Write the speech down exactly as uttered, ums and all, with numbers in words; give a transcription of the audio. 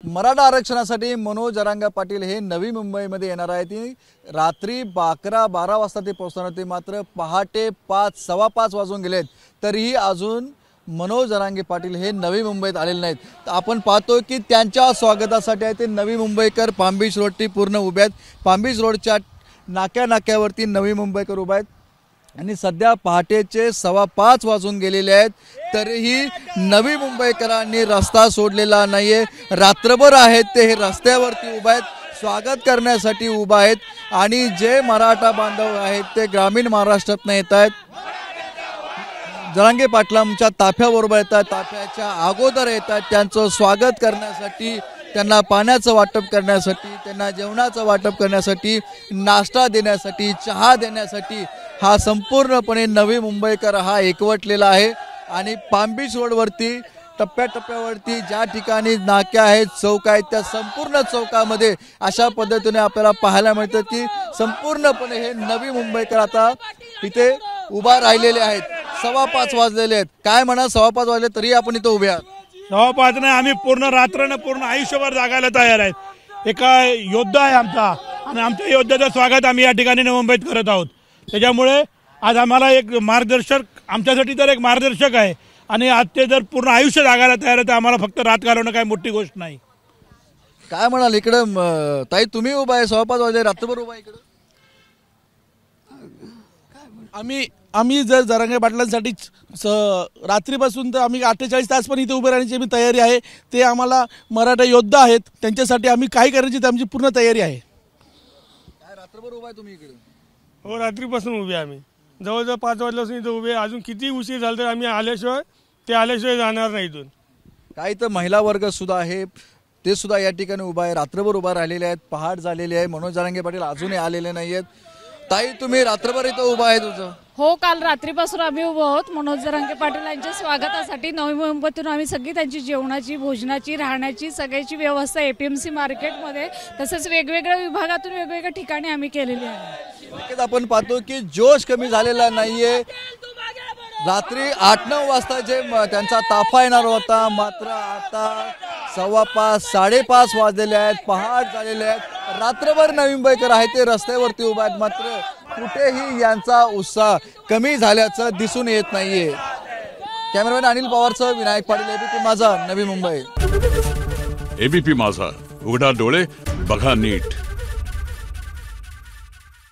मराठा आरक्षणासाठी मनोज जरांगे पाटील हे नवी मुंबईमध्ये येणार आहेत। ती रात्री अकरा बारा वाजता ते पोहोचणार होते, मात्र पहाटे पाच सव्वा पाच वाजून गेलेत तरीही अजून मनोज जरांगे पाटील हे नवी मुंबईत आलेले नाहीत। आपण पाहतो की त्यांच्या स्वागतासाठी आहे ते नवी मुंबईकर पाम बीच रोडची पूर्ण उभे आहेत। पाम बीच रोडच्या नाक्या नाक्यावरती नवी मुंबईकर उभे आहेत आणि सध्या पहाटेचे सव्वा पाच वाजून गेलेले आहेत तरीही नवी मुंबईकरांनी रस्ता सोडलेला नाहीये। रात्रभर आहेत ते हे रस्त्यावरती उभे आहेत, स्वागत करण्यासाठी उभा आहेत आणि जे मराठा बांधव आहेत ते ग्रामीण महाराष्ट्रातून येत आहेत, जरांगे पाटलांच्या ताफ्याबरोबर येतात, ताफ्याच्या अगोदर येतात, त्यांचं स्वागत करण्यासाठी, त्यांना पाण्याचं वाटप करण्यासाठी, त्यांना जेवणाचं वाटप करण्यासाठी, नाश्ता देण्यासाठी, चहा देण्यासाठी हा संपूर्णपणे नवी मुंबईकर हा एकवटलेला आहे। आणि पाम बीच रोडवरती टप्प्याटप्प्यावरती ज्या ठिकाणी नाक्या आहेत, चौक आहेत, त्या संपूर्ण चौकामध्ये अशा पद्धतीने आपल्याला पाहायला मिळतं की संपूर्णपणे हे नवी मुंबईकर आता इथे उभा राहिलेले आहेत। सव्वा पाच वाजलेले आहेत, काय म्हणा सव्वा पाच वाजले तरी आपण इथे उभे आहात? सव्वा पाच नाही, आम्ही पूर्ण रात्रनं पूर्ण आयुष्यभर जागायला तयार आहेत। एका योद्धा आहे आमचा आणि आमच्या योद्ध्याचं स्वागत आम्ही या ठिकाणी नवी मुंबईत करत आहोत। त्याच्यामुळे आज आम्हाला एक मार्गदर्शक, आमच्यासाठी तर एक मार्गदर्शक आहे आणि आज ते जर पूर्ण आयुष्य जागायला तयार आहे तर आम्हाला फक्त रात घालवणं काही मोठी गोष्ट नाही। काय म्हणाल इकडे ताई, तुम्ही उभा आहे, सव्वा पाच वाजले, रात्रभर उभा आहे इकडे? आम्ही आम्ही जर जरांगे पाटलांसाठी रात्रीपासून तर आम्ही अठ्ठेचाळीस तास पण इथे उभे राहण्याची आम्ही तयारी आहे। ते आम्हाला मराठा योद्धा आहेत, त्यांच्यासाठी आम्ही काही करण्याची आमची पूर्ण तयारी आहे। काय रात्रभर उभा आहे तुम्ही इकडे? हो, रात्रीपासून उभे आम्ही, जवळजवळ पाच वाजल्यापासून इथे उभे। अजून किती उशीर झाला तर आम्ही आल्याशिवाय ते आल्याशिवाय जाणार नाही इथून। काही तर महिला वर्ग सुद्धा आहे, ते सुद्धा या ठिकाणी उभा आहे, रात्रभर उभा राहिलेले आहेत, पहाट झालेली आहे, मनोज जरांगे पाटील अजूनही आलेले नाही आहेत। ताई, तुम्ही रात्रभर इथं उभा आहे? तुझं हो, काल रात्रीपासून आम्ही उभं आहोत मनोज जरांगे पाटील यांच्या स्वागतासाठी। नवी मुंबईतून आम्ही सगळी त्यांची जेवणाची, भोजनाची, राहण्याची सगळ्याची व्यवस्था एपीएमसी मार्केटमध्ये तसंच वेगवेगळ्या विभागातून वेगवेगळ्या ठिकाणी आम्ही केलेली आहे। आपण पाहतो की जोश कमी झालेला नाहीये। रात्री आठ नऊ वाजता जे त्यांचा ताफा येणार होता, मात्र आता सव्वा पाच साडेपाच वाजलेले आहेत, पहाट झालेले आहेत, रात्रभर नवी मुंबईकर आहेत ते रस्त्यावरती उभा आहेत, मात्र कुठेही यांचा उत्साह कमी झाल्याचं दिसून येत नाहीये। कॅमेरामॅन अनिल पवारसह विनायक पाटील, एबीपी माझा, नवी मुंबई। एबीपी माझा, उघडा डोळे बघा नीट।